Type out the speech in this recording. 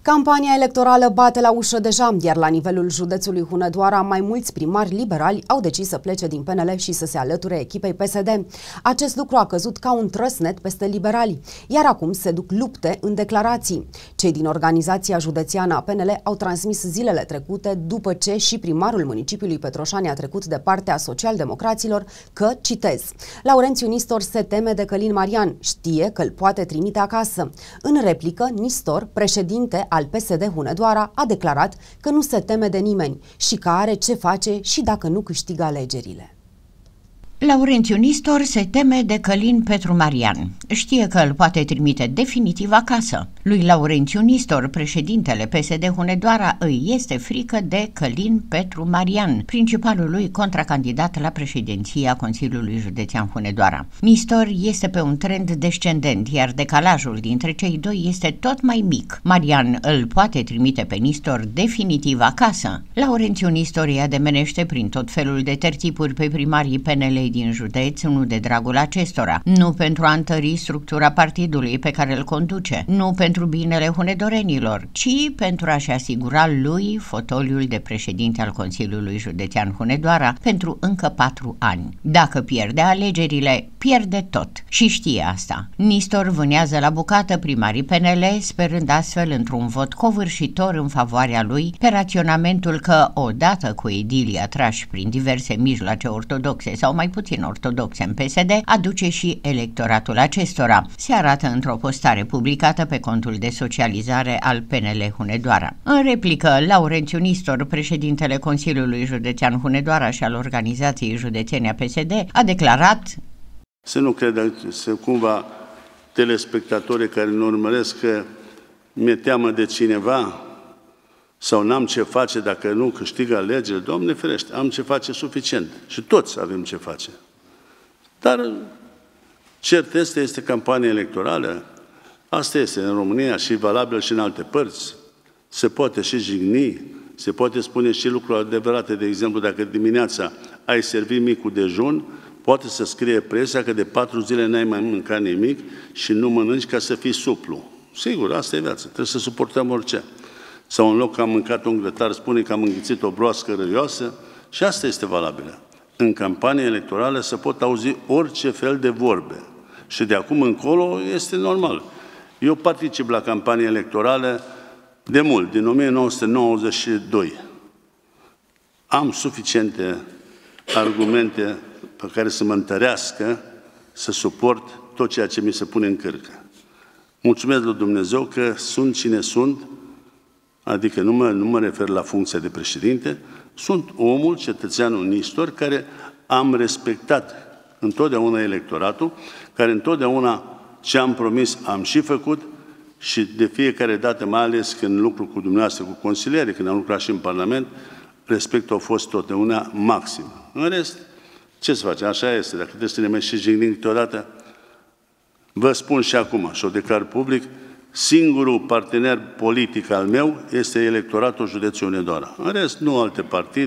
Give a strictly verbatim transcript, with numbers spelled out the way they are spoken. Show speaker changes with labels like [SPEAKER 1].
[SPEAKER 1] Campania electorală bate la ușă deja, iar la nivelul județului Hunedoara, mai mulți primari liberali au decis să plece din P N L și să se alăture echipei P S D. Acest lucru a căzut ca un trăsnet peste liberali, iar acum se duc lupte în declarații. Cei din organizația județeană a P N L au transmis zilele trecute, după ce și primarul municipiului Petroșani a trecut de partea social-democraților, că, citez, Laurențiu Nistor se teme de Călin Marian, știe că îl poate trimite acasă. În replică, Nistor, președinte al P S D Hunedoara, a declarat că nu se teme de nimeni și că are ce face și dacă nu câștigă alegerile.
[SPEAKER 2] Laurențiu Nistor se teme de Călin Petru Marian. Știe că îl poate trimite definitiv acasă. Lui Laurențiu Nistor, președintele P S D Hunedoara, îi este frică de Călin Petru Marian, principalul lui contracandidat la președinția Consiliului Județean Hunedoara. Nistor este pe un trend descendent, iar decalajul dintre cei doi este tot mai mic. Marian îl poate trimite pe Nistor definitiv acasă. Laurențiu Nistor îi ademenește prin tot felul de tertipuri pe primarii P N L din județ, nu de dragul acestora, nu pentru a întări structura partidului pe care îl conduce, nu pentru binele hunedorenilor, ci pentru a-și asigura lui fotoliul de președinte al Consiliului Județean Hunedoara pentru încă patru ani. Dacă pierde alegerile, pierde tot. Și știe asta. Nistor vânează la bucată primarii P N L, sperând astfel într-un vot covârșitor în favoarea lui, pe raționamentul că, odată cu edilii atrași prin diverse mijloace ortodoxe sau mai puțin ortodoxe în P S D, aduce și electoratul acestora. Se arată într-o postare publicată pe contul de socializare al P N L Hunedoara. În replică, Laurențiu Nistor, președintele Consiliului Județean Hunedoara și al organizației județene a P S D, a declarat:
[SPEAKER 3] Să nu credeți cumva telespectatorii care ne urmăresc că mi-e teamă de cineva sau n-am ce face dacă nu câștigă alegerile. Doamne ferește, am ce face suficient. Și toți avem ce face. Dar cert este, este campania electorală. Asta este în România și valabil și în alte părți. Se poate și jigni, se poate spune și lucruri adevărate. De exemplu, dacă dimineața ai servit micul dejun, poate să scrie presa că de patru zile n-ai mai mâncat nimic și nu mănânci ca să fii suplu. Sigur, asta e viața. Trebuie să suportăm orice. Sau în loc că am mâncat un grătar, spune că am înghițit o broască răioasă și asta este valabilă. În campanie electorală se pot auzi orice fel de vorbe și de acum încolo este normal. Eu particip la campanie electorală de mult, din o mie nouă sute nouăzeci și doi. Am suficiente argumente pe care să mă întărească să suport tot ceea ce mi se pune în cârcă. Mulțumesc lui Dumnezeu că sunt cine sunt, adică nu mă, nu mă refer la funcția de președinte, sunt omul, cetățeanul Nistor, care am respectat întotdeauna electoratul, care întotdeauna ce am promis am și făcut și de fiecare dată, mai ales când lucru cu dumneavoastră, cu consiliere, când am lucrat și în Parlament, respectul a fost totdeauna maxim. În rest, ce să face? Așa este. Dacă trebuie să ne mai și jignim câteodată, vă spun și acum, și o declar public, singurul partener politic al meu este electoratul județului Hunedoara. În rest, nu alte partide.